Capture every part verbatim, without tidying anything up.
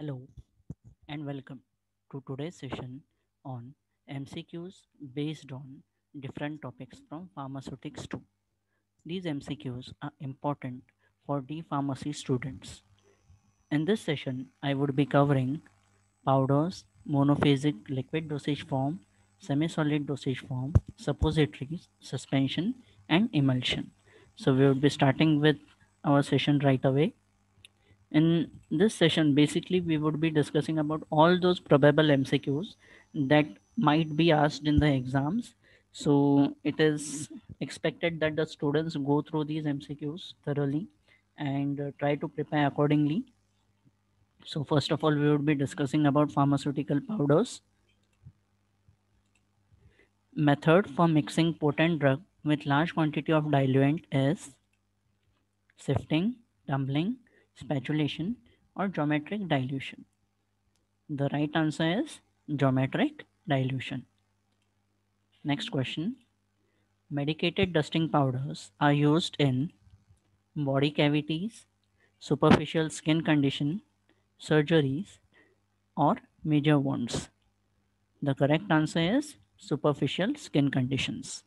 Hello and welcome to today's session on M C Qs based on different topics from Pharmaceutics two. These M C Qs are important for D pharmacy students. In this session, I would be covering powders, monophasic liquid dosage form, semi-solid dosage form, suppositories, suspension, and emulsion. So we would be starting with our session right away. In this session, basically, we would be discussing about all those probable M C Qs that might be asked in the exams. So it is expected that the students go through these M C Qs thoroughly and uh, try to prepare accordingly. So first of all, we would be discussing about pharmaceutical powders. Method for mixing potent drug with large quantity of diluent is sifting, tumbling, spatulation, or geometric dilution. The right answer is geometric dilution. Next question. Medicated dusting powders are used in body cavities, superficial skin condition, surgeries, or major wounds. The correct answer is superficial skin conditions.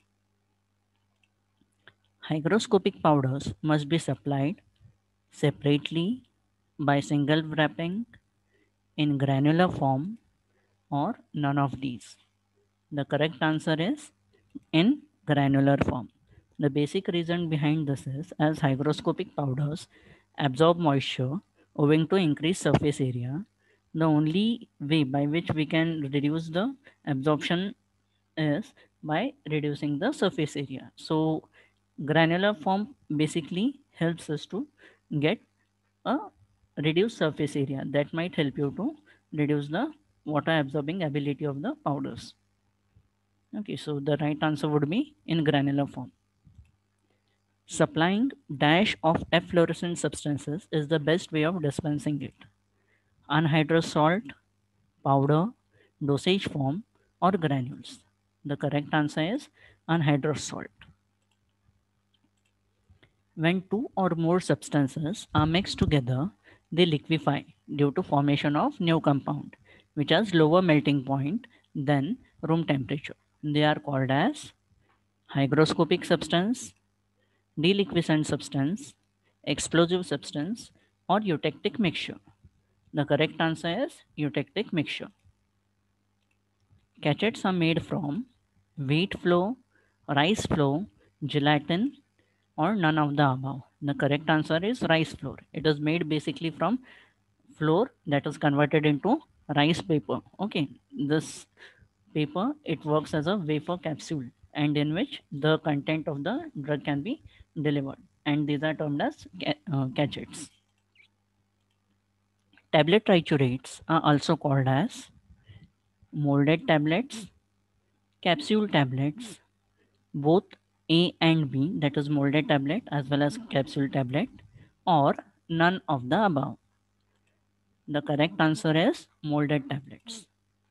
Hygroscopic powders must be supplied separately by single wrapping in granular form or none of these. The correct answer is in granular form. The basic reason behind this is as hygroscopic powders absorb moisture owing to increased surface area. The only way by which we can reduce the absorption is by reducing the surface area. So granular form basically helps us to get a reduced surface area that might help you to reduce the water absorbing ability of the powders. Okay, so the right answer would be in granular form. Supplying dash of efflorescent substances is the best way of dispensing it. Anhydrous salt, powder, dosage form, or granules. The correct answer is anhydrous salt. When two or more substances are mixed together, they liquefy due to formation of new compound, which has lower melting point than room temperature. They are called as hygroscopic substance, deliquescent substance, explosive substance, or eutectic mixture. The correct answer is eutectic mixture. Cachets are made from wheat flour, rice flour, gelatin, or none of the above. The correct answer is rice flour. It is made basically from flour that is converted into rice paper. Okay, this paper it works as a wafer capsule and in which the content of the drug can be delivered, and these are termed as ca- uh, cachets. Tablet triturates are also called as molded tablets, capsule tablets, both A and B, that is molded tablet as well as capsule tablet, or none of the above. The correct answer is molded tablets.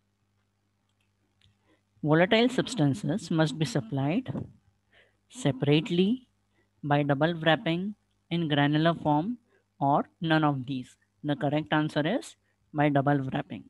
Volatile substances must be supplied separately by double wrapping in granular form or none of these. The correct answer is by double wrapping.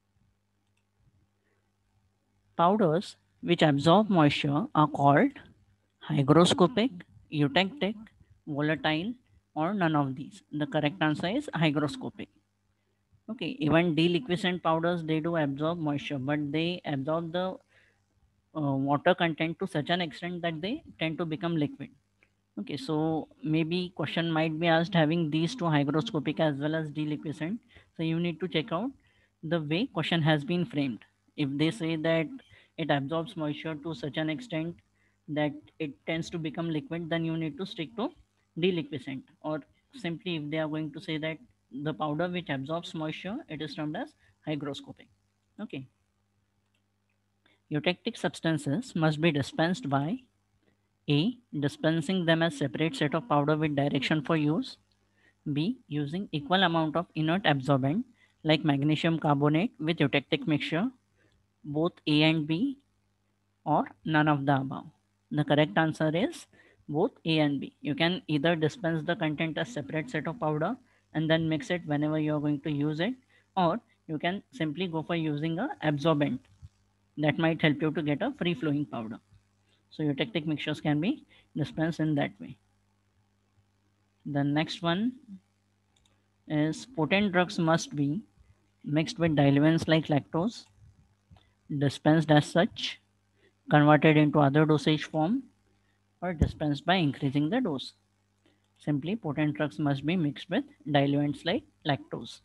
Powders which absorb moisture are called hygroscopic, eutectic, volatile, or none of these. The correct answer is hygroscopic. Okay, even deliquescent powders they do absorb moisture, but they absorb the uh, water content to such an extent that they tend to become liquid. Okay, so maybe question might be asked having these two hygroscopic as well as deliquescent. So you need to check out the way question has been framed. If they say that it absorbs moisture to such an extent that it tends to become liquid, then you need to stick to deliquescent. Or simply if they are going to say that the powder which absorbs moisture, it is termed as hygroscopic. Okay. Eutectic substances must be dispensed by A. Dispensing them as separate set of powder with direction for use. B. Using equal amount of inert absorbent like magnesium carbonate with eutectic mixture, both A and B, or none of the above. The correct answer is both A and B. You can either dispense the content as separate set of powder and then mix it whenever you are going to use it, or you can simply go for using a absorbent that might help you to get a free flowing powder. So eutectic mixtures can be dispensed in that way. The next one is potent drugs must be mixed with diluents like lactose, dispensed as such, converted into other dosage form, or dispensed by increasing the dose. Simply, potent drugs must be mixed with diluents like lactose.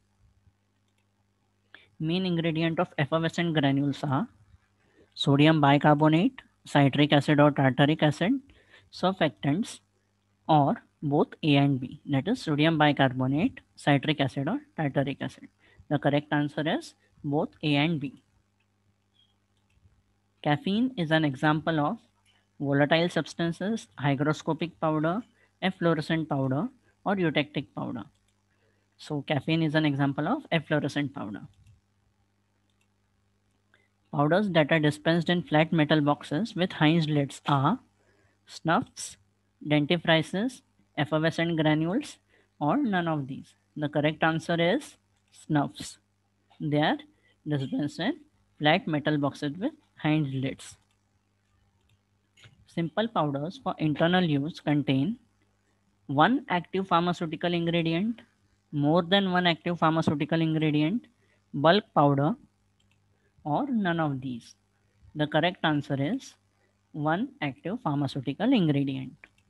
Main ingredient of effervescent granules are sodium bicarbonate, citric acid or tartaric acid, surfactants, or both A and B. That is sodium bicarbonate, citric acid or tartaric acid. The correct answer is both A and B. Caffeine is an example of volatile substances, hygroscopic powder, efflorescent powder, or eutectic powder. So caffeine is an example of efflorescent powder. Powders that are dispensed in flat metal boxes with hinge lids are snuffs, dentifrices, effervescent granules, or none of these. The correct answer is snuffs. They are dispensed in flat metal boxes with hinge lids. Simple powders for internal use contain one active pharmaceutical ingredient, more than one active pharmaceutical ingredient, bulk powder, or none of these. The correct answer is one active pharmaceutical ingredient.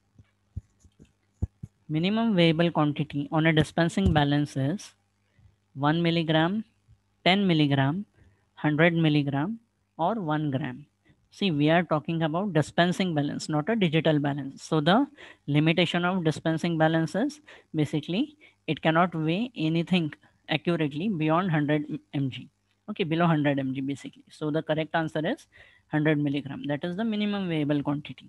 Minimum weighable quantity on a dispensing balance is one milligram, ten milligram, one hundred milligram, or one gram. See, we are talking about dispensing balance, not a digital balance. So the limitation of dispensing balance is basically it cannot weigh anything accurately beyond one hundred milligrams. Okay, below one hundred milligrams basically. So the correct answer is one hundred milligram. That is the minimum weighable quantity.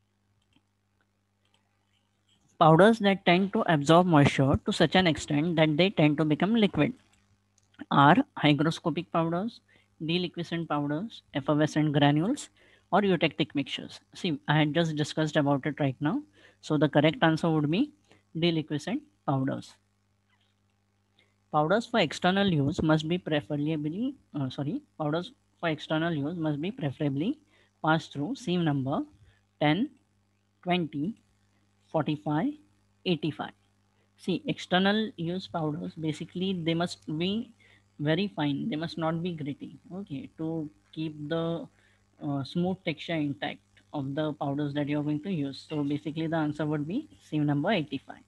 Powders that tend to absorb moisture to such an extent that they tend to become liquid are hygroscopic powders, deliquescent powders, effervescent granules, or eutectic mixtures. See, I had just discussed about it right now. So the correct answer would be deliquescent powders. Powders for external use must be preferably, uh, sorry, powders for external use must be preferably passed through sieve number ten, twenty, forty-five, eighty-five. See, external use powders basically they must be very fine. They must not be gritty. Okay, to keep the uh, smooth texture intact of the powders that you are going to use. So basically, the answer would be sieve number eighty-five.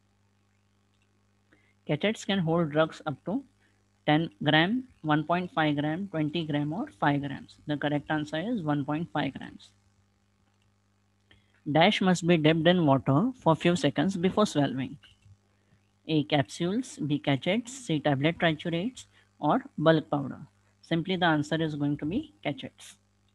Cachettes can hold drugs up to ten gram, one point five gram, twenty gram, or five grams. The correct answer is one point five grams. Dash must be dipped in water for few seconds before swallowing. A. Capsules, B. Cachettes, C. Tablet triturates, or bulk powder. Simply the answer is going to be cachettes.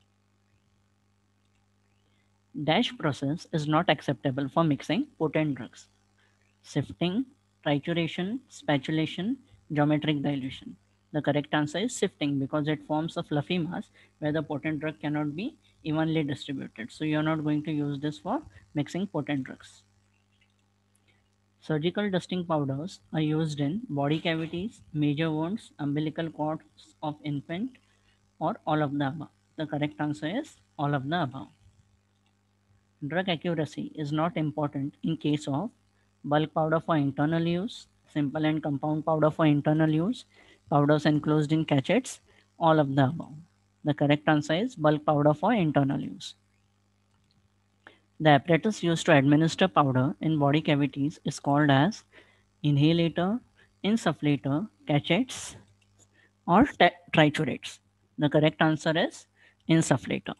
Dash process is not acceptable for mixing potent drugs. Sifting, trituration, spatulation, geometric dilution. The correct answer is sifting because it forms a fluffy mass where the potent drug cannot be evenly distributed. So you are not going to use this for mixing potent drugs. Surgical dusting powders are used in body cavities, major wounds, umbilical cords of infant, or all of the above. The correct answer is all of the above. Drug accuracy is not important in case of bulk powder for internal use, simple and compound powder for internal use, powders enclosed in cachettes, all of the above. The correct answer is bulk powder for internal use. The apparatus used to administer powder in body cavities is called as inhalator, insufflator, cachettes, or triturates. The correct answer is insufflator.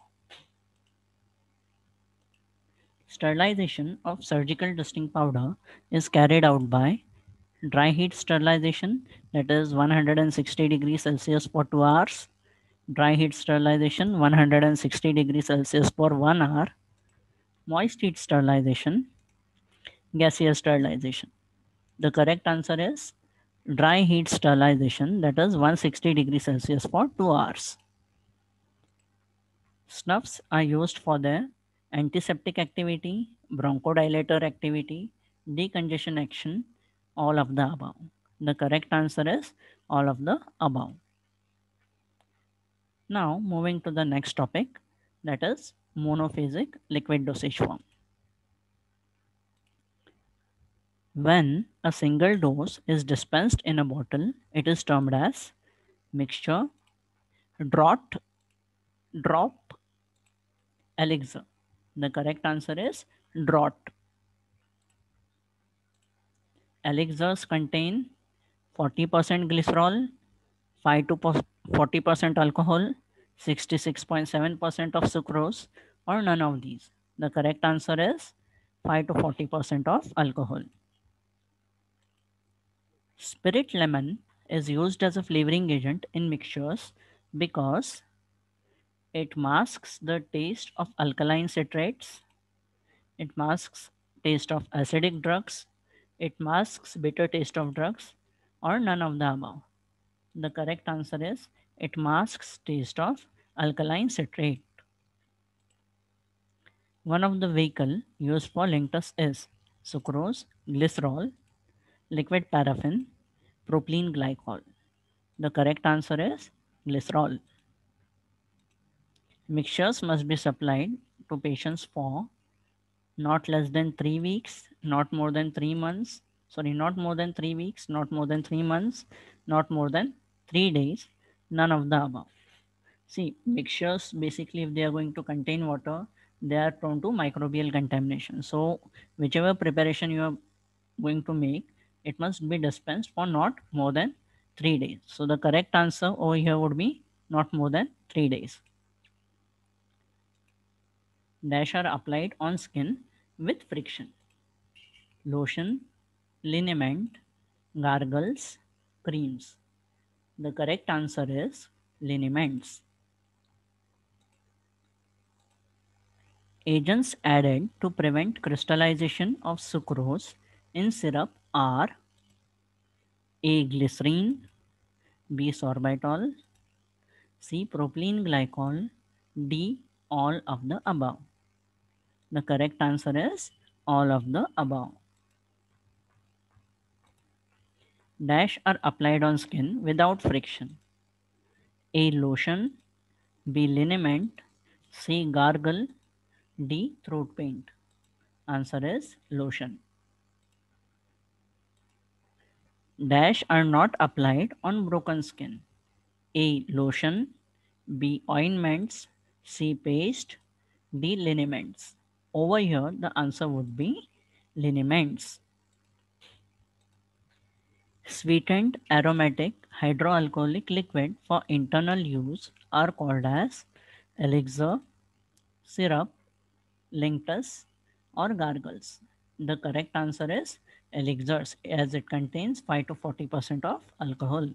Sterilization of surgical dusting powder is carried out by dry heat sterilization, that is one hundred sixty degrees Celsius for two hours, dry heat sterilization one hundred sixty degrees Celsius for one hour, moist heat sterilization, gaseous sterilization. The correct answer is dry heat sterilization, that is one hundred sixty degrees Celsius for two hours. Snuffs are used for their antiseptic activity, bronchodilator activity, decongestion action, all of the above. The correct answer is all of the above. Now moving to the next topic, that is monophasic liquid dosage form. When a single dose is dispensed in a bottle, it is termed as mixture, draught, drop, elixir. The correct answer is draught. Elixirs contain forty percent glycerol, five to forty percent alcohol, sixty-six point seven percent of sucrose, or none of these. The correct answer is five to forty percent of alcohol. Spirit lemon is used as a flavoring agent in mixtures because it masks the taste of alkaline citrates, it masks taste of acidic drugs, it masks bitter taste of drugs, or none of the above. The correct answer is it masks taste of alkaline citrate. One of the vehicle used for linctus is sucrose, glycerol, liquid paraffin, propylene glycol. The correct answer is glycerol. Mixtures must be supplied to patients for not less than three weeks, not more than three months, sorry, not more than three weeks, not more than three months, not more than three days, none of the above. See, mixtures basically, if they are going to contain water, they are prone to microbial contamination. So, whichever preparation you are going to make, it must be dispensed for not more than three days. So, the correct answer over here would be not more than three days. Dash are applied on skin with friction. Lotion, liniment, gargles, creams. The correct answer is liniments. Agents added to prevent crystallization of sucrose in syrup are A. Glycerine, B. Sorbitol, C. Propylene glycol, D. All of the above. The correct answer is all of the above. Dash are applied on skin without friction. A. Lotion, B. Liniment, C. Gargle, D. Throat paint. Answer is lotion. Dash are not applied on broken skin. A. Lotion, B. Ointments, C. Paste, D. Liniments. Over here, the answer would be liniments. Sweetened aromatic hydroalcoholic liquid for internal use are called as elixir, syrup, linctus, or gargles. The correct answer is elixirs as it contains five to forty percent of alcohol.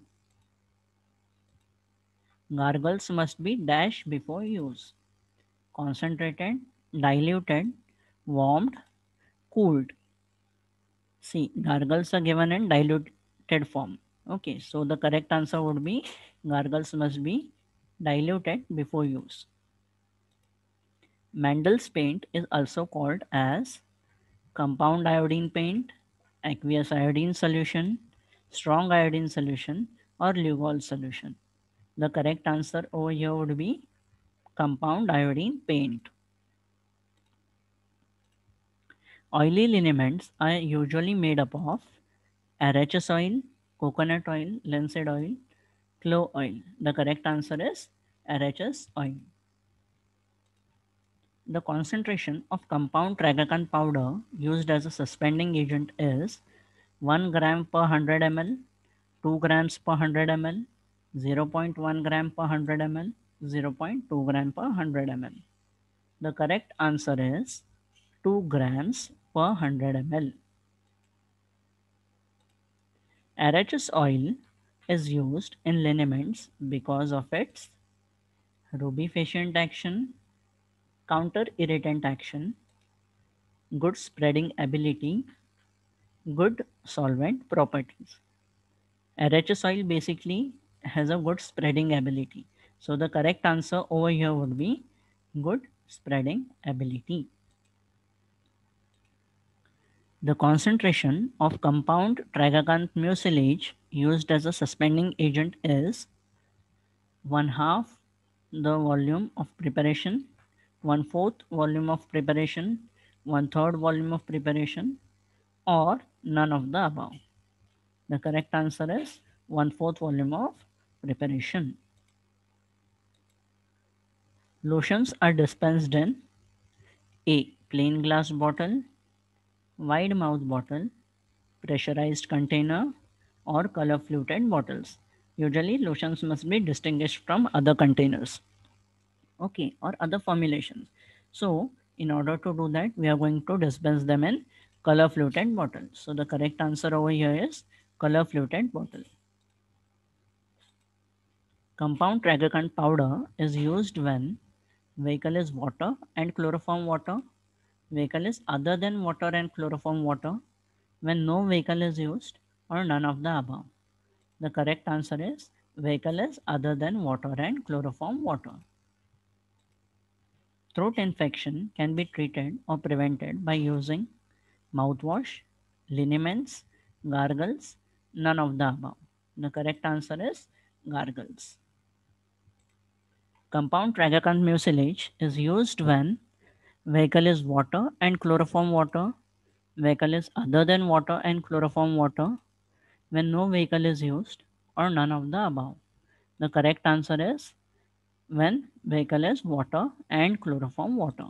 Gargles must be dashed before use. Concentrated, diluted, warmed, cooled. See, gargles are given in diluted form. Okay, so the correct answer would be gargles must be diluted before use. Mandel's paint is also called as compound iodine paint, aqueous iodine solution, strong iodine solution, or Lugol solution. The correct answer over here would be compound iodine paint. Oily liniments are usually made up of arachis oil, coconut oil, linseed oil, clove oil. The correct answer is arachis oil. The concentration of compound tragacan powder used as a suspending agent is one gram per one hundred milliliters, two grams per one hundred milliliters, zero point one gram per one hundred milliliters, zero point two gram per one hundred milliliters. The correct answer is two grams per one hundred milliliters. Arachis oil is used in liniments because of its rubefacient action, counter irritant action, good spreading ability, good solvent properties. Arachis oil basically has a good spreading ability. So the correct answer over here would be good spreading ability. The concentration of compound tragacanth mucilage used as a suspending agent is one half the volume of preparation, one fourth volume of preparation, one third volume of preparation, or none of the above. The correct answer is one fourth volume of preparation. Lotions are dispensed in A. Plain glass bottle, wide mouth bottle, pressurized container, or color fluted bottles. Usually, lotions must be distinguished from other containers, okay, or other formulations. So, in order to do that, we are going to dispense them in color fluted bottle. So, the correct answer over here is color fluted bottle. Compound tragacanth powder is used when vehicle is water and chloroform water, vehicle is other than water and chloroform water, when no vehicle is used, or none of the above. The correct answer is vehicle is other than water and chloroform water. Throat infection can be treated or prevented by using mouthwash, liniments, gargles, none of the above. The correct answer is gargles. Compound tragacanth mucilage is used when vehicle is water and chloroform water, vehicle is other than water and chloroform water, when no vehicle is used, or none of the above. The correct answer is when vehicle is water and chloroform water.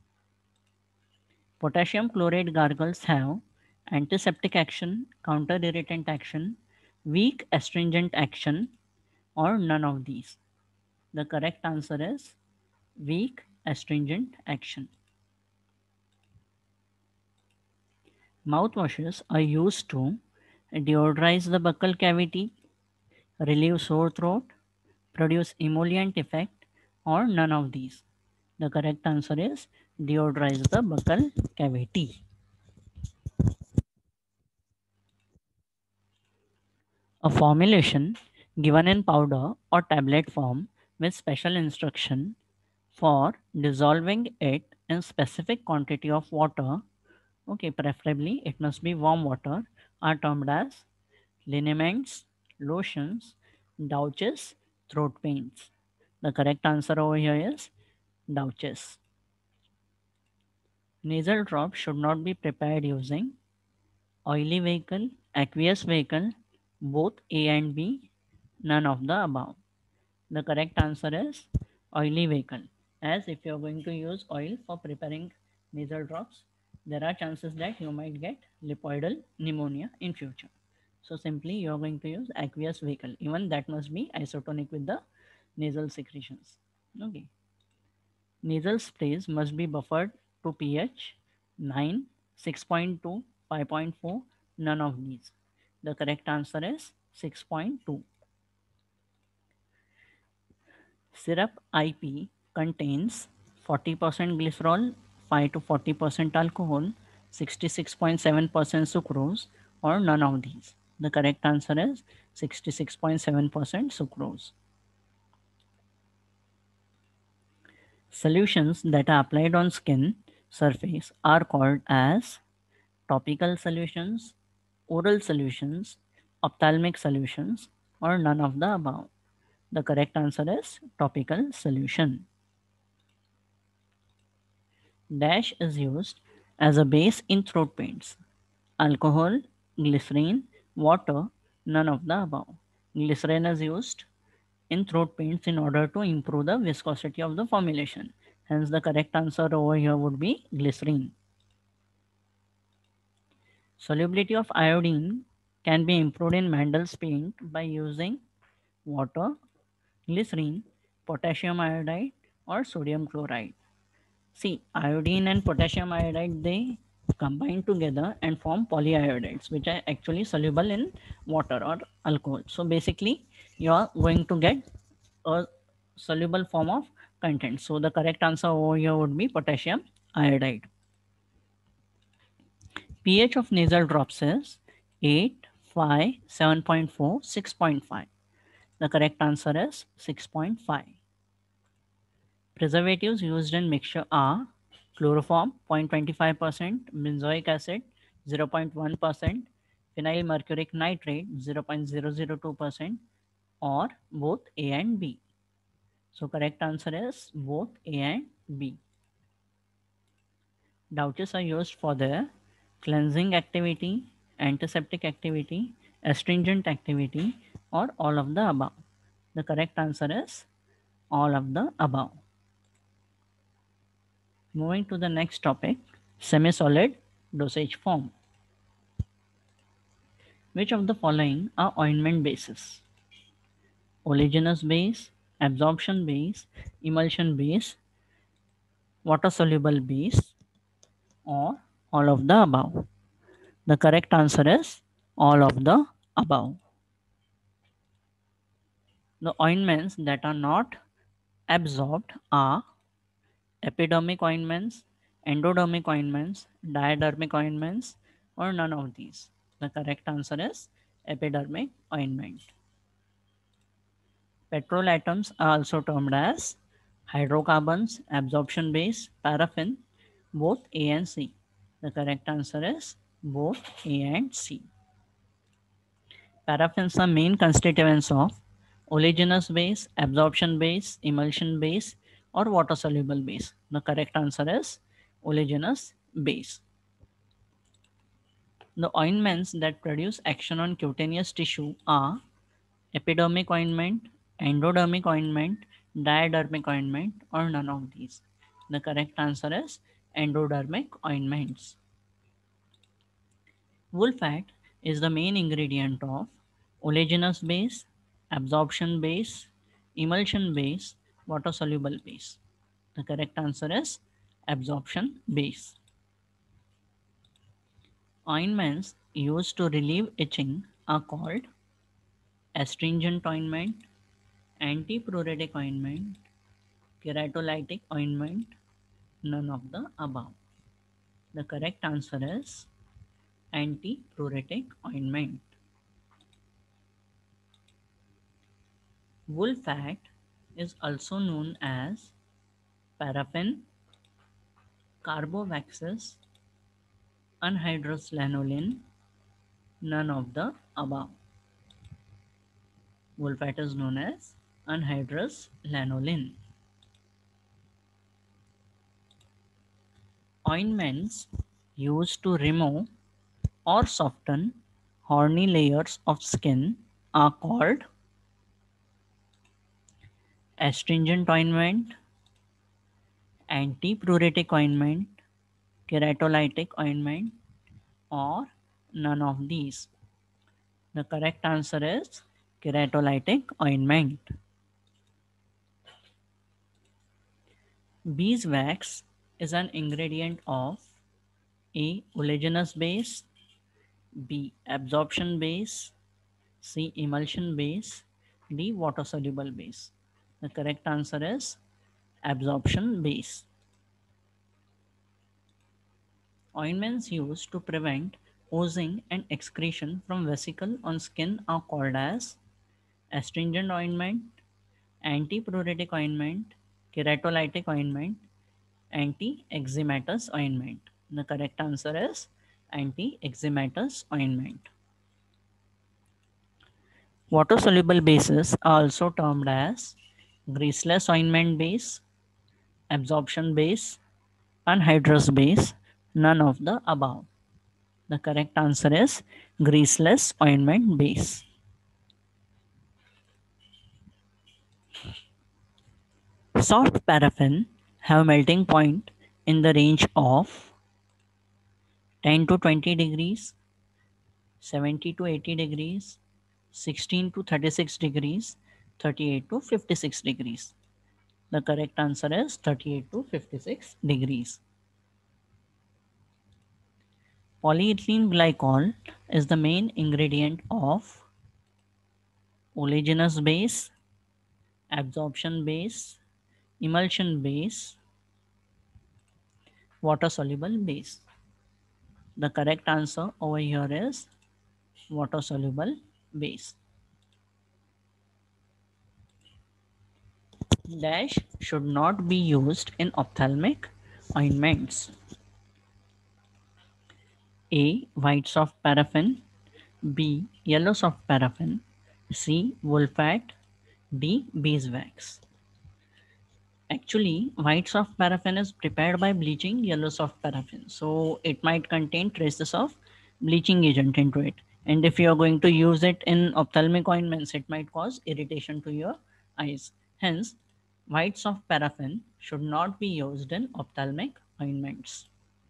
Potassium chloride gargles have antiseptic action, counter irritant action, weak astringent action, or none of these. The correct answer is weak astringent action. Mouthwashes are used to deodorize the buccal cavity, relieve sore throat, produce emollient effect, or none of these. The correct answer is deodorize the buccal cavity. A formulation given in powder or tablet form with special instruction for dissolving it in specific quantity of water, okay, preferably it must be warm water, are termed as liniments, lotions, douches, throat paints. The correct answer over here is douches. Nasal drops should not be prepared using oily vehicle, aqueous vehicle, both A and B, none of the above. The correct answer is oily vehicle. As if you are going to use oil for preparing nasal drops, there are chances that you might get lipoidal pneumonia in future. So simply you are going to use aqueous vehicle. Even that must be isotonic with the nasal secretions. Okay. Nasal sprays must be buffered to pH nine, six point two, five point four, none of these. The correct answer is six point two. Syrup I P contains forty percent glycerol, five to forty percent alcohol, sixty-six point seven percent sucrose, or none of these. The correct answer is sixty-six point seven percent sucrose. Solutions that are applied on skin surface are called as topical solutions, oral solutions, ophthalmic solutions, or none of the above. The correct answer is topical solution. Dash is used as a base in throat paints. Alcohol, glycerine, water, none of the above. Glycerine is used in throat paints in order to improve the viscosity of the formulation. Hence, the correct answer over here would be glycerine. Solubility of iodine can be improved in Mandel's paint by using water, glycerine, potassium iodide, or sodium chloride. See, iodine and potassium iodide, they combine together and form polyiodides, which are actually soluble in water or alcohol. So basically, you are going to get a soluble form of content. So the correct answer over here would be potassium iodide. pH of nasal drops is eight, five, seven point four, six point five. The correct answer is six point five. Preservatives used in mixture are chloroform zero point two five percent, benzoic acid zero point one percent, phenyl mercuric nitrate zero point zero zero two percent, or both A and B. So correct answer is both A and B. Douches are used for their cleansing activity, antiseptic activity, astringent activity, or all of the above. The correct answer is all of the above. Moving to the next topic, semi-solid dosage form. Which of the following are ointment bases? Oleaginous base, absorption base, emulsion base, water soluble base, or all of the above? The correct answer is all of the above. The ointments that are not absorbed are epidermic ointments, endodermic ointments, diadermic ointments, or none of these. The correct answer is epidermic ointment. Petrol atoms are also termed as hydrocarbons, absorption base, paraffin, both A and C. The correct answer is both A and C. Paraffins are main constituents of oleaginous base, absorption base, emulsion base, or water soluble base. The correct answer is oleaginous base. The ointments that produce action on cutaneous tissue are epidermic ointment, endodermic ointment, diadermic ointment, or none of these. The correct answer is endodermic ointments. Wool fat is the main ingredient of oleaginous base, absorption base, emulsion base, water soluble base. The correct answer is absorption base. Ointments used to relieve itching are called astringent ointment, antipruritic ointment, keratolytic ointment, none of the above. The correct answer is antipruritic ointment. Wool fat is also known as paraffin, carbovaxis, anhydrous lanolin, none of the above. Wool fat is known as anhydrous lanolin. Ointments used to remove or soften horny layers of skin are called astringent ointment, antipruritic ointment, keratolytic ointment, or none of these. The correct answer is keratolytic ointment. Beeswax is an ingredient of A. Oleaginous base, B. Absorption base, C. Emulsion base, D. Water soluble base. The correct answer is absorption base. Ointments used to prevent oozing and excretion from vesicle on skin are called as astringent ointment, antipruritic ointment, keratolytic ointment, anti-eczematous ointment. The correct answer is anti-eczematous ointment. Water-soluble bases are also termed as greaseless ointment base, absorption base, anhydrous base, none of the above. The correct answer is greaseless ointment base. Soft paraffin have melting point in the range of ten to twenty degrees, seventy to eighty degrees, sixteen to thirty-six degrees, thirty-eight to fifty-six degrees. The correct answer is thirty-eight to fifty-six degrees. Polyethylene glycol is the main ingredient of oleaginous base, absorption base, emulsion base, water soluble base. The correct answer over here is water soluble base. Dash should not be used in ophthalmic ointments. A. White soft paraffin. B. Yellow soft paraffin. C. Wool fat. D. Beeswax. Actually, white soft paraffin is prepared by bleaching yellow soft paraffin. So it might contain traces of bleaching agent into it. And if you are going to use it in ophthalmic ointments, it might cause irritation to your eyes. Hence, white soft paraffin should not be used in ophthalmic ointments.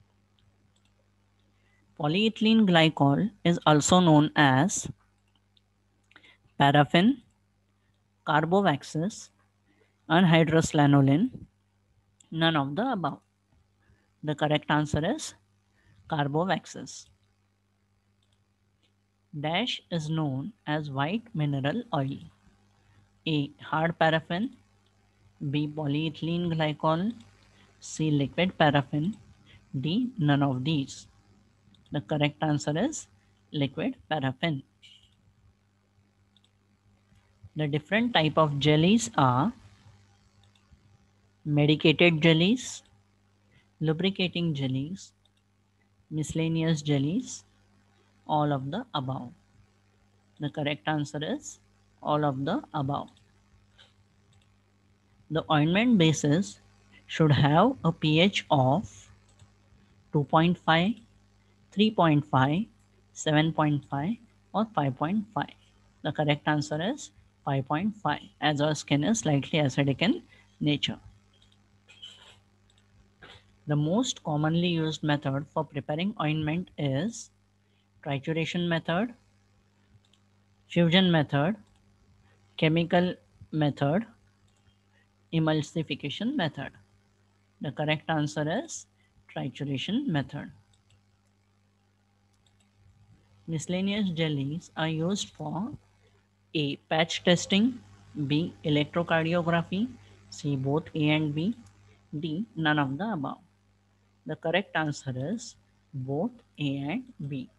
Polyethylene glycol is also known as paraffin, carbovaxis, anhydrous lanolin, none of the above. The correct answer is carbovaxis. Dash is known as white mineral oil. A. Hard paraffin. B. Polyethylene glycol. C. Liquid paraffin. D. None of these. The correct answer is liquid paraffin. The different type of jellies are medicated jellies, lubricating jellies, miscellaneous jellies, all of the above. The correct answer is all of the above. The ointment bases should have a pH of two point five, three point five, seven point five, or five point five. The correct answer is five point five, as our skin is slightly acidic in nature. The most commonly used method for preparing ointment is trituration method, fusion method, chemical method, emulsification method. The correct answer is trituration method. Miscellaneous jellies are used for A. Patch testing, B. Electrocardiography, C. Both A and B, D. None of the above. The correct answer is both A and B.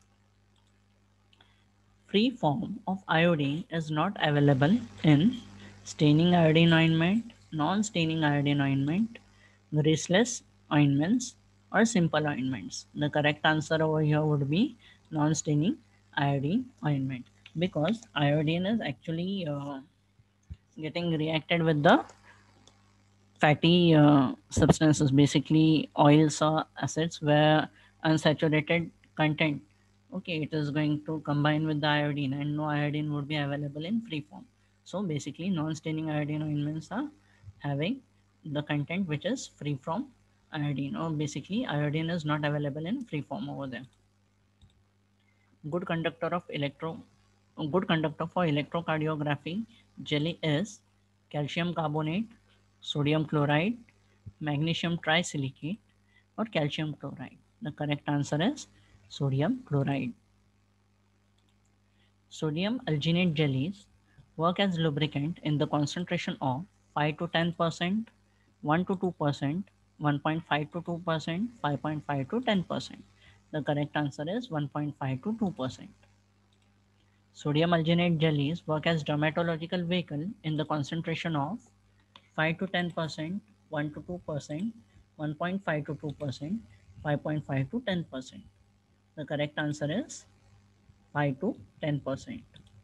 Free form of iodine is not available in staining iodine ointment, non-staining iodine ointment, greaseless ointments, or simple ointments. The correct answer over here would be non-staining iodine ointment, because iodine is actually uh, getting reacted with the fatty uh, substances, basically oils or acids where unsaturated content, okay, it is going to combine with the iodine, and no iodine would be available in free form. So basically non-staining iodine ointments are having the content which is free from iodine, or basically iodine is not available in free form over there. Good conductor of electro good conductor for electrocardiography jelly is calcium carbonate, sodium chloride, magnesium trisilicate, or calcium chloride. The correct answer is sodium chloride. Sodium alginate jellies work as lubricant in the concentration of five to ten percent, one to two percent, one point five to two percent, five point five to ten percent. The correct answer is one point five to two percent. Sodium alginate jellies work as dermatological vehicle in the concentration of five to ten percent, one to two percent, one point five to two percent, five point five to ten percent. The correct answer is five to ten percent.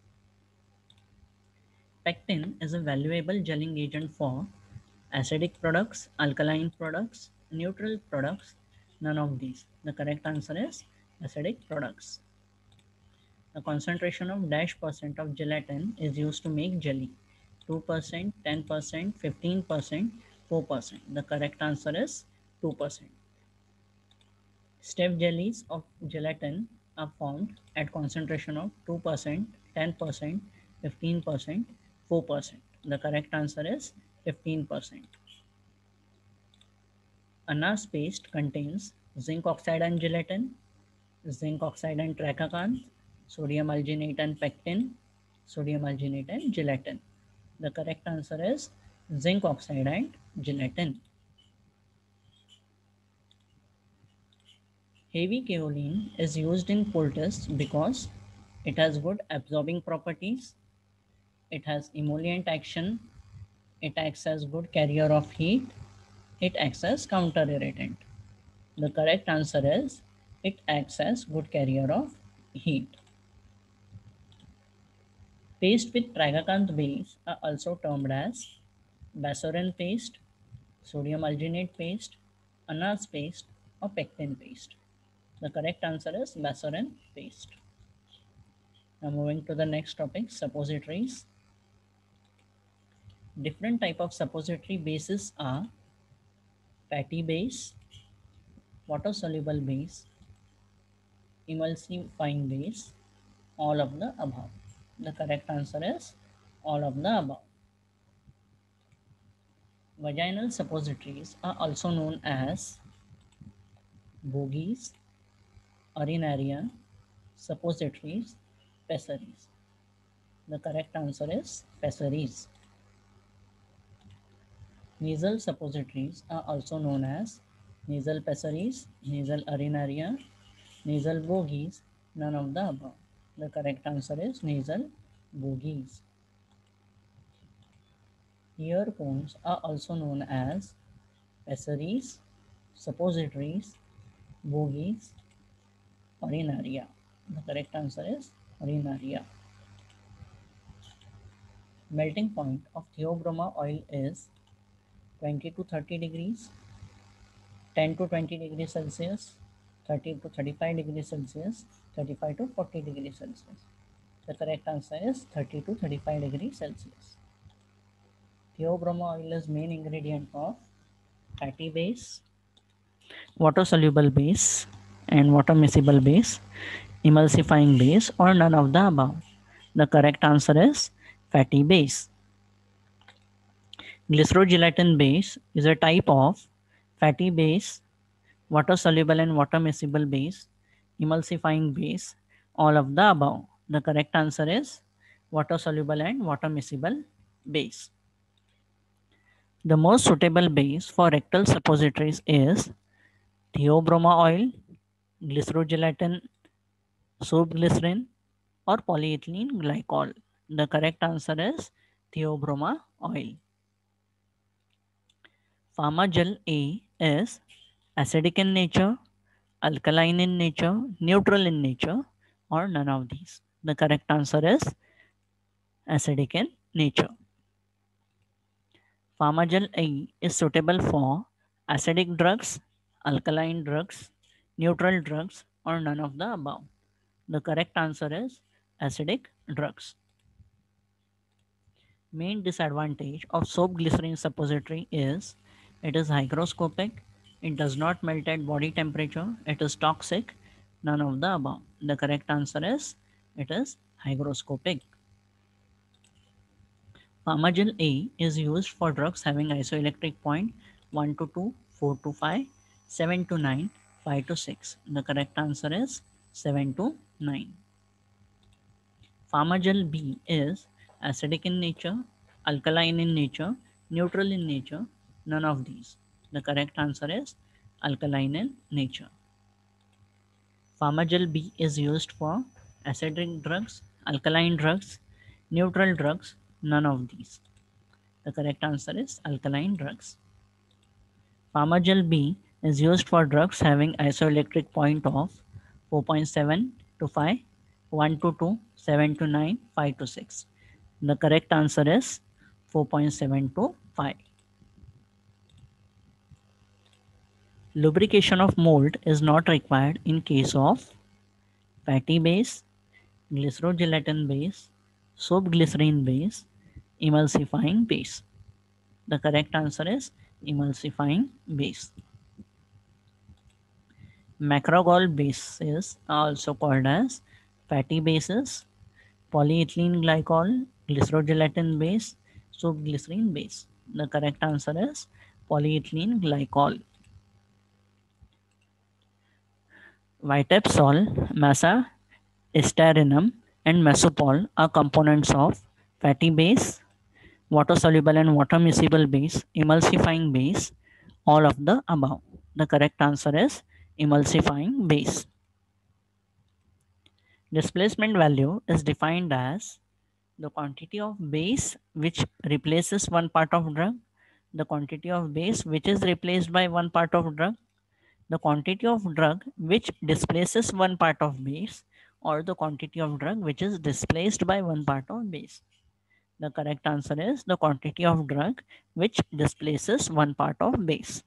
Pectin is a valuable gelling agent for acidic products, alkaline products, neutral products, none of these. The correct answer is acidic products. The concentration of dash percent of gelatin is used to make jelly. two percent, ten percent, fifteen percent, four percent. The correct answer is two percent. Stiff jellies of gelatin are formed at concentration of two percent, ten percent, fifteen percent, four percent. The correct answer is fifteen percent. Anise paste contains zinc oxide and gelatin, zinc oxide and tragacan, sodium alginate and pectin, sodium alginate and gelatin. The correct answer is zinc oxide and gelatin. Heavy kaolin is used in poultice because it has good absorbing properties, it has emollient action, it acts as good carrier of heat, it acts as counter irritant. The correct answer is It acts as good carrier of heat. Paste with tragacanth base are also termed as Basoran paste, sodium alginate paste, anise paste, or pectin paste. The correct answer is Basoran paste. Now moving to the next topic, suppositories. Different type of suppository bases are fatty base, water soluble base, emulsifying base, all of the above. The correct answer is all of the above. Vaginal suppositories are also known as bogies, urinaria, suppositories, pessaries. The correct answer is pessaries. Nasal suppositories are also known as nasal pessaries, nasal urinaria, nasal bogies, none of the above. The correct answer is nasal bogies. Ear cones are also known as pessaries, suppositories, bogies, urinaria. The correct answer is urinaria. Melting point of theobroma oil is twenty to thirty degrees, ten to twenty degrees Celsius, thirty to thirty-five degrees Celsius, thirty-five to forty degrees Celsius. The correct answer is thirty to thirty-five degrees Celsius. Theobroma oil is main ingredient of fatty base, water soluble base, and water miscible base, emulsifying base, or none of the above. The correct answer is fatty base. Glycerogelatin base is a type of fatty base, water soluble and water miscible base, emulsifying base, all of the above. The correct answer is water soluble and water miscible base. The most suitable base for rectal suppositories is theobroma oil, glycerogelatin, soap glycerin, or polyethylene glycol. The correct answer is theobroma oil. Pharmagel A is acidic in nature, alkaline in nature, neutral in nature, or none of these. The correct answer is acidic in nature. Pharmagel A is suitable for acidic drugs, alkaline drugs, neutral drugs, or none of the above. The correct answer is acidic drugs. Main disadvantage of soap glycerin suppository is it is hygroscopic, it does not melt at body temperature, it is toxic, none of the above. The correct answer is it is hygroscopic. Pharmagel A is used for drugs having isoelectric point one to two, four to five, seven to nine, five to six. The correct answer is seven to nine. Pharmagel B is acidic in nature, alkaline in nature, neutral in nature, none of these. The correct answer is alkaline in nature. Pharmagel B is used for acidic drugs, alkaline drugs, neutral drugs, none of these. The correct answer is alkaline drugs. Pharmagel B is used for drugs having isoelectric point of four point seven to five, one to two, seven to nine, five to six. The correct answer is four point seven to five. Lubrication of mold is not required in case of fatty base, glycerogelatin base, soap glycerine base, emulsifying base. The correct answer is emulsifying base. Macrogol bases are also called as fatty bases, polyethylene glycol, glycerogelatin base, soap glycerine base. The correct answer is polyethylene glycol. Vitepsol, masa, astarinum, and mesopol are components of fatty base, water soluble and water miscible base, emulsifying base, all of the above. The correct answer is emulsifying base. Displacement value is defined as the quantity of base which replaces one part of drug, the quantity of base which is replaced by one part of drug, The quantity of drug which displaces one part of base, or the quantity of drug which is displaced by one part of base. The correct answer is the quantity of drug which displaces one part of base.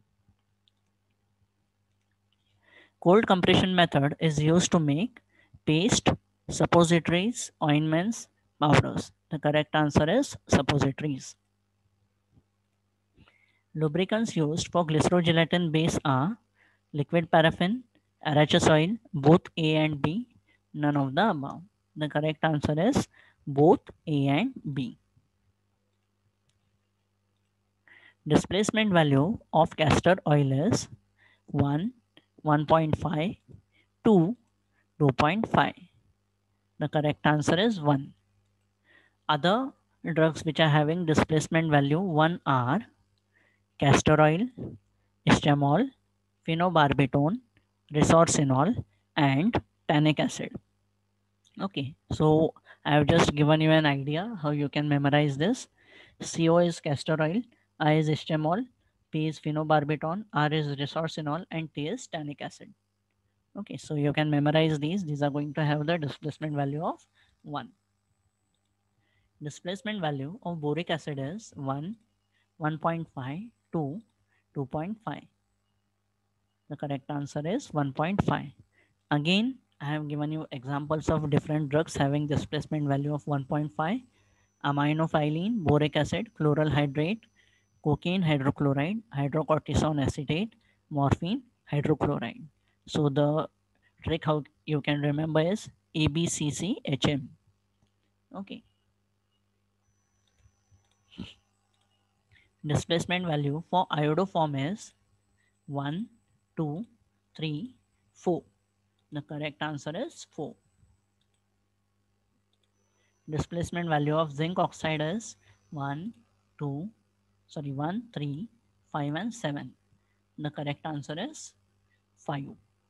Cold compression method is used to make paste, suppositories, ointments, powders. The correct answer is suppositories. Lubricants used for glycerogelatin base are liquid paraffin, arachis oil, both A and B, none of the above. The correct answer is both A and B. Displacement value of castor oil is one, one point five, two, two point five. The correct answer is one. Other drugs which are having displacement value one are castor oil, istamol, phenobarbital, resorcinol, and tannic acid. Okay, so I have just given you an idea how you can memorize this. C O is castor oil, I is istamol, P is phenobarbital, R is resorcinol, and T is tannic acid. Okay, so you can memorize these. These are going to have the displacement value of one. Displacement value of boric acid is one, one point five, two, two point five. The correct answer is one point five. Again, I have given you examples of different drugs having displacement value of one point five. Aminophylline, boric acid, chloral hydrate, cocaine hydrochloride, hydrocortisone acetate, morphine hydrochloride. So the trick how you can remember is A B C C H M. Okay. Displacement value for iodoform is one, two, three, four. The correct answer is four. Displacement value of zinc oxide is one, two, sorry, one, three, five, and seven. The correct answer is five.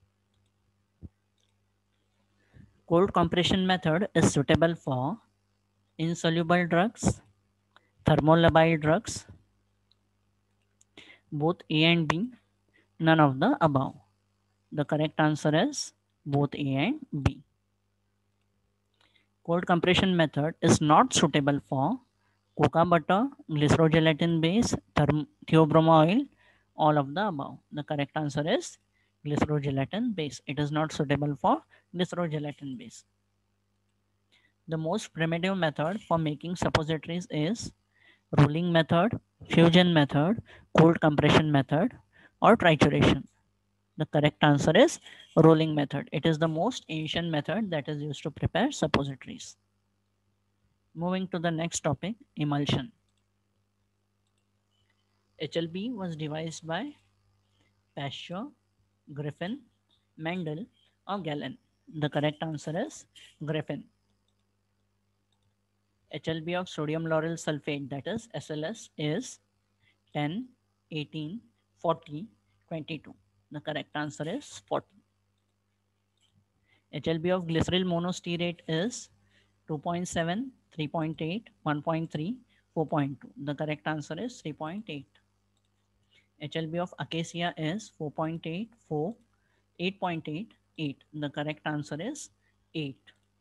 Cold compression method is suitable for insoluble drugs, thermolabile drugs, both A and B, none of the above. The correct answer is both A and B. Cold compression method is not suitable for coca butter, glycerogelatin base, theobroma oil, all of the above. The correct answer is glycerogelatin base. It is not suitable for glycerogelatin base. The most primitive method for making suppositories is rolling method, fusion method, cold compression method, or trituration. The correct answer is rolling method. It is the most ancient method that is used to prepare suppositories. Moving to the next topic, emulsion. H L B was devised by Pasteur, Griffin, Mendel, or Galen. The correct answer is Griffin. H L B of sodium lauryl sulfate, that is S L S, is ten, eighteen, forty, twenty-two. The correct answer is forty. H L B of glyceryl monostearate is two point seven, three point eight, one point three, four point two. The correct answer is three point eight. H L B of acacia is four point eight, four, eight point eight, eight. The correct answer is eight.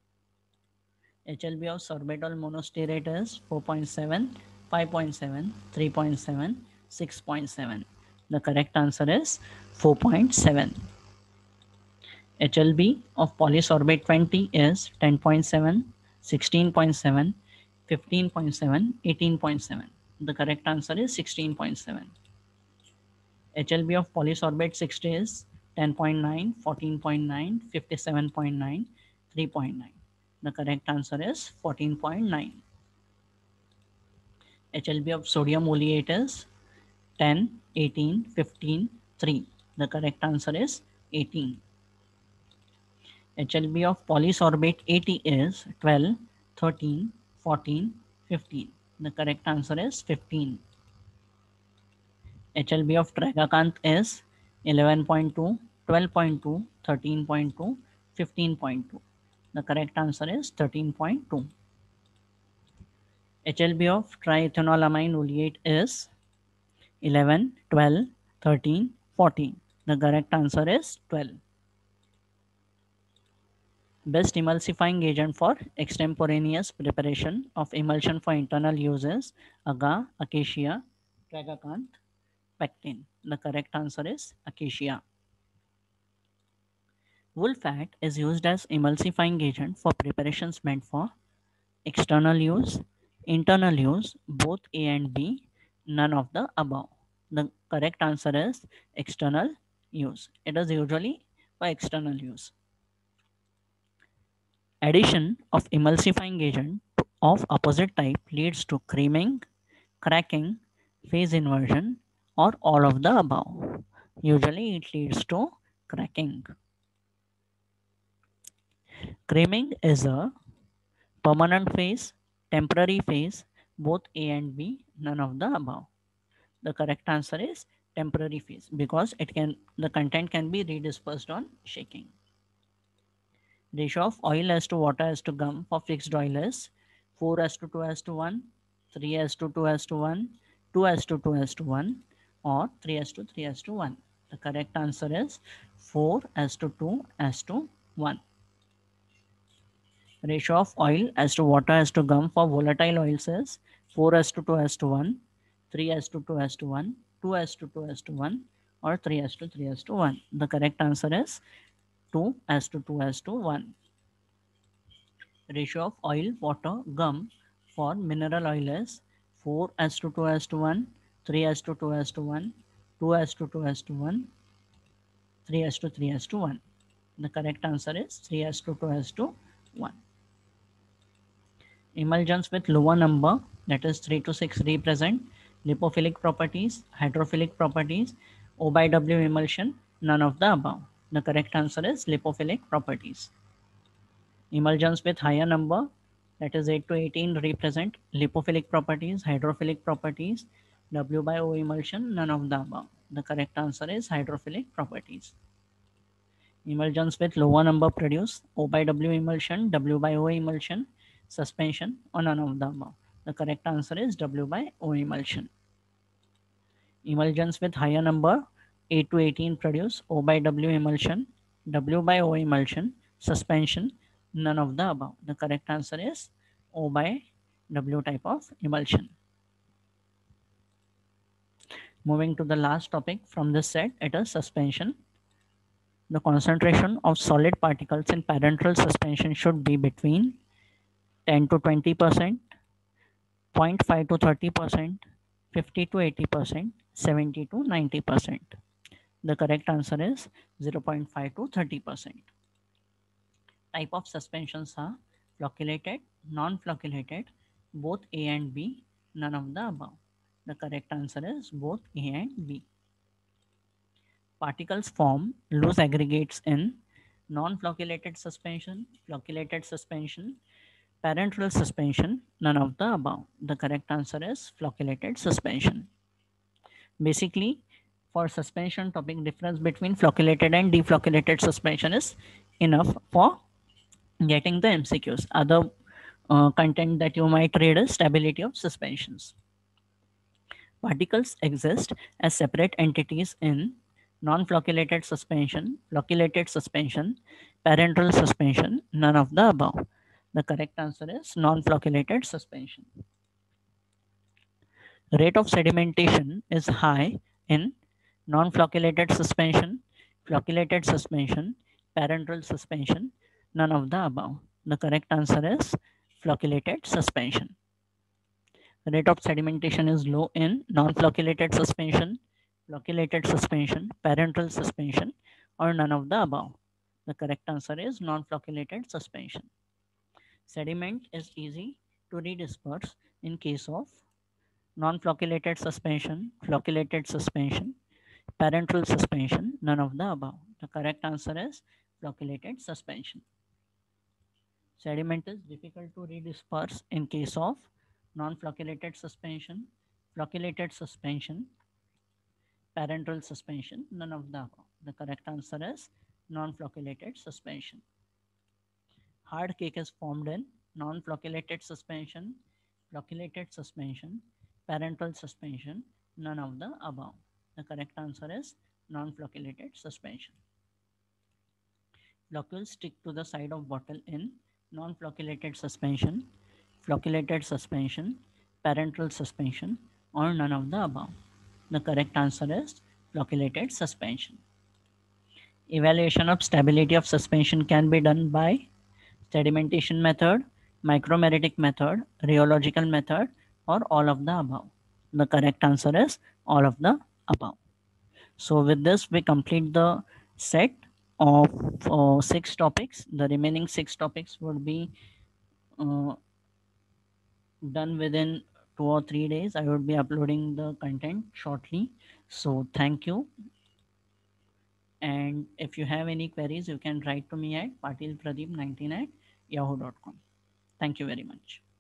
H L B of sorbitol monostearate is four point seven, five point seven, three point seven, six point seven. The correct answer is four point seven. H L B of polysorbate twenty is ten point seven, sixteen point seven, fifteen point seven, eighteen point seven. The correct answer is sixteen point seven. H L B of polysorbate sixty is ten point nine, fourteen point nine, fifty-seven point nine, three point nine. The correct answer is fourteen point nine. H L B of sodium oleate is ten, eighteen, fifteen, three. The correct answer is eighteen. H L B of polysorbate eighty is twelve, thirteen, fourteen, fifteen. The correct answer is fifteen. H L B of tragacanth is eleven point two, twelve point two, thirteen point two, fifteen point two. The correct answer is thirteen point two. H L B of triethanolamine oleate is eleven, twelve, thirteen, fourteen. The correct answer is twelve. Best emulsifying agent for extemporaneous preparation of emulsion for internal uses: agar, acacia, tragacanth, pectin. The correct answer is acacia. Wool fat is used as emulsifying agent for preparations meant for external use, internal use, both A and B, none of the above. The correct answer is external use. It is usually for external use. Addition of emulsifying agent of opposite type leads to creaming, cracking, phase inversion, or all of the above. Usually it leads to cracking. Creaming is a permanent phase, temporary phase, both A and B, none of the above. The correct answer is temporary phase because it can the content can be redispersed on shaking. Ratio of oil as to water as to gum for fixed oil is four as to two as to one, three as to two as to one, two as to two as to one, or three as to three as to one. The correct answer is four as to two as to one. Ratio of oil as to water as to gum for volatile oils is four as to two as to one, three as to two as to one, two as to two as to one, or three as to three as to one. The correct answer is two as to two as to one. Ratio of oil, water, gum for mineral oil is four as to two as to one, three as to two as to one, two as to two as to one, three as to three as to one. The correct answer is three as to two as to one. Emulsions with lower number, that is three to six, represent lipophilic properties, hydrophilic properties, O by W emulsion, none of the above. The correct answer is lipophilic properties. Emulsions with higher number, that is eight to eighteen, represent lipophilic properties, hydrophilic properties, W by O emulsion, none of the above. The correct answer is hydrophilic properties. Emulsions with lower number produce O by W emulsion, W by O emulsion, suspension, or none of the above. The correct answer is W by O emulsion. Emulsions with higher number eight to eighteen produce O by W emulsion, W by O emulsion, suspension, none of the above. The correct answer is O by W type of emulsion. Moving to the last topic from this set, it is suspension. The concentration of solid particles in parenteral suspension should be between ten to twenty percent, zero point five to thirty percent, fifty to eighty percent, seventy to ninety percent. The correct answer is zero point five to thirty percent. Type of suspensions are flocculated, non-flocculated, both A and B, none of the above. The correct answer is both A and B. Particles form loose aggregates in non-flocculated suspension, flocculated suspension, parenteral suspension, none of the above. The correct answer is flocculated suspension. Basically, for suspension topic, difference between flocculated and deflocculated suspension is enough for getting the M C Qs. Other uh, content that you might read is stability of suspensions. Particles exist as separate entities in non-flocculated suspension, flocculated suspension, parenteral suspension, none of the above. The correct answer is non-flocculated suspension. Rate of sedimentation is high in non-flocculated suspension, flocculated suspension, parenteral suspension, none of the above. The correct answer is flocculated suspension. Rate of sedimentation is low in non-flocculated suspension, flocculated suspension, parenteral suspension, or none of the above. The correct answer is non-flocculated suspension. Sediment is easy to redisperse in case of non-flocculated suspension, flocculated suspension, parenteral suspension, none of the above. The correct answer is flocculated suspension. Sediment is difficult to redisperse in case of non-flocculated suspension, flocculated suspension, parenteral suspension, none of the above. The correct answer is non-flocculated suspension. Hard cake is formed in non-flocculated suspension, flocculated suspension, parenteral suspension, none of the above. The correct answer is non-flocculated suspension. Flocules stick to the side of bottle in non-flocculated suspension, flocculated suspension, parenteral suspension, or none of the above. The correct answer is flocculated suspension. Evaluation of stability of suspension can be done by sedimentation method, micromeretic method, rheological method, or all of the above. The correct answer is all of the above. So with this, we complete the set of uh, six topics. The remaining six topics would be uh, done within two or three days. I would be uploading the content shortly. So thank you. And if you have any queries, you can write to me at patilpradeep nineteen at yahoo dot com. Thank you very much.